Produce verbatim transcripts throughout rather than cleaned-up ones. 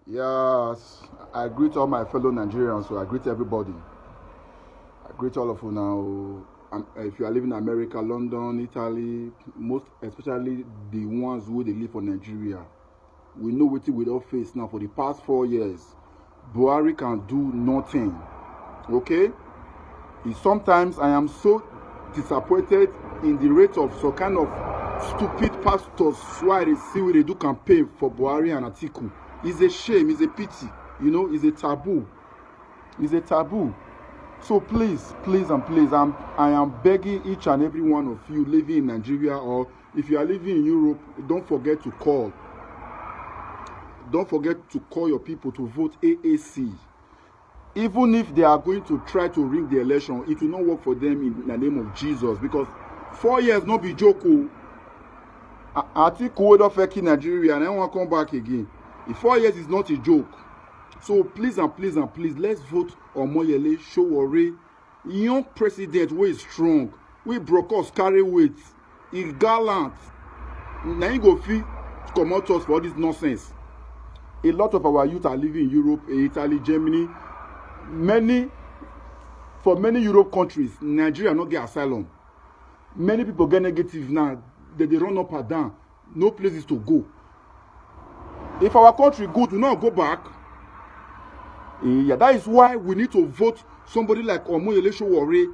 Yes, I greet all my fellow Nigerians, so I greet everybody. I greet all of you now. Um, if you are living in America, London, Italy, most especially the ones who they live for Nigeria, we know what we don't face now for the past four years. Buhari can do nothing. Okay? Sometimes I am so disappointed in the rate of some kind of stupid pastors why they see when they do campaign for Buhari and Atiku. It's a shame, it's a pity, you know, it's a taboo. It's a taboo. So please, please and please, I'm, I am begging each and every one of you living in Nigeria, or if you are living in Europe, don't forget to call. Don't forget to call your people to vote A A C. Even if they are going to try to rig the election, it will not work for them in the name of Jesus. Because four years not be joke. Atiku will not fake in Nigeria and I want to come back again. In four years is not a joke. So please and please and please, let's vote Omoyele Sowore, young president who is strong. We brokers carry weight. He gallant. Now you go feel come out us for all this nonsense. A lot of our youth are living in Europe, Italy, Germany. Many, for many Europe countries, Nigeria not get asylum. Many people get negative now. They, they run up and down. No places to go. If our country good, we not go back. Yeah, that is why we need to vote somebody like Omoyele Sowore.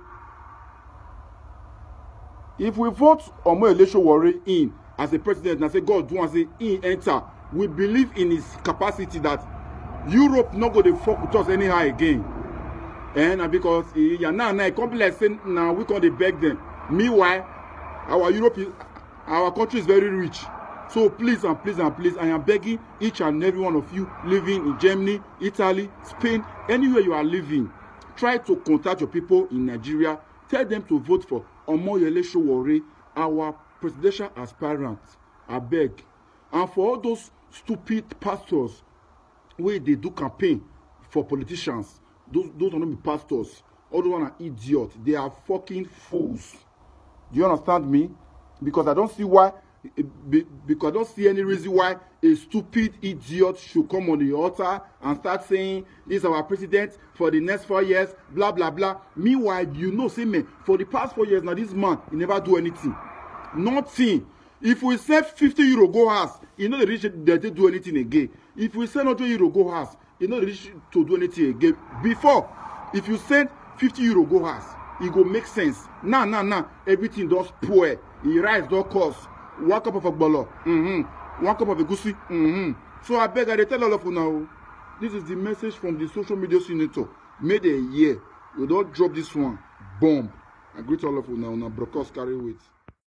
If we vote Omoyele Sowore in as a president and say God do and say he enter, we believe in his capacity that Europe not go to fuck with us anyhow again. And because yeah, now now it can't be like saying now we can't beg them. Meanwhile, our Europe is, our country is very rich. So please and please and please, I am begging each and every one of you living in Germany, Italy, Spain, anywhere you are living, try to contact your people in Nigeria. Tell them to vote for Omoyele Sowore, our presidential aspirant. I beg. And for all those stupid pastors where they do campaign for politicians, those, those are not be pastors. All those are idiots. They are fucking fools. Do you understand me? Because I don't see why, because I don't see any reason why a stupid idiot should come on the altar and start saying, this is our president for the next four years, blah, blah, blah. Meanwhile, you know, say, man, for the past four years, now this man, he never do anything. Nothing. If we send fifty euro go house, you know the rich they don't do anything again. If we send one hundred euro go house, you know the rich to do anything again. Before, if you send fifty euro go house, it go make sense. Now, now, now, everything does poor. It rise, don't cost. One cup of a bolo, mm-hmm. One cup of a goosey, mm-hmm. So I beg, I tell all of you now, this is the message from the social media senator. Made a year. You don't drop this one. Bomb. I greet all of you now. Now, brokers carry weight.